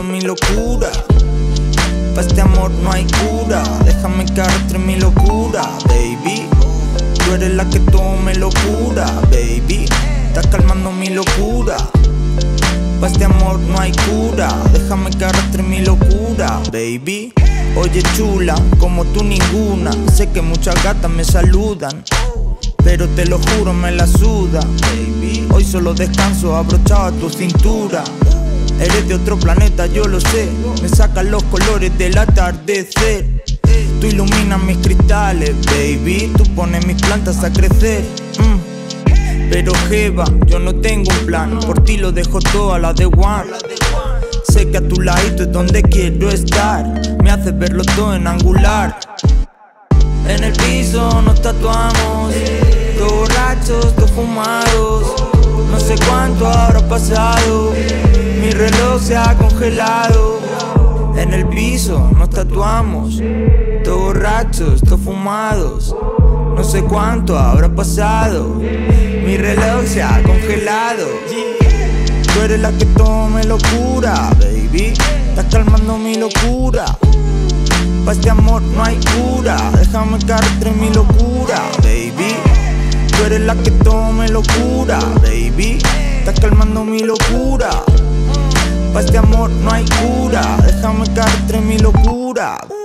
mi locura. Pa' este amor no hay cura. Déjame que arrastre mi locura, baby. Tú eres la que todo me locura, baby. Estás calmando mi locura. Pa' este amor no hay cura. Déjame que arrastre mi locura, baby. Oye chula, como tú ninguna. Sé que muchas gatas me saludan, pero te lo juro me la suda, baby. Hoy solo descanso abrochado a tu cintura. Eres de otro planeta, yo lo sé. Me sacan los colores del atardecer. Tú iluminas mis cristales, baby. Tú pones mis plantas a crecer. Pero jeva, yo no tengo un plan. Por ti lo dejo todo a la de one. Sé que a tu ladito es donde quiero estar. Me haces verlo todo en angular. En el piso nos tatuamos, todos borrachos, todos fumados. No sé cuánto habrá pasado, mi reloj se ha congelado. En el piso nos tatuamos, todos borrachos, todos fumados. No sé cuánto habrá pasado, mi reloj se ha congelado. Tú eres la que todo me locura, baby. Estás calmando mi locura. Pa' este amor no hay cura. Déjame que arrastre mi locura, baby. Tú eres la que todo me locura, baby. Estás calmando mi locura. Pa' este amor no hay cura. Déjame que arrastre mi locura.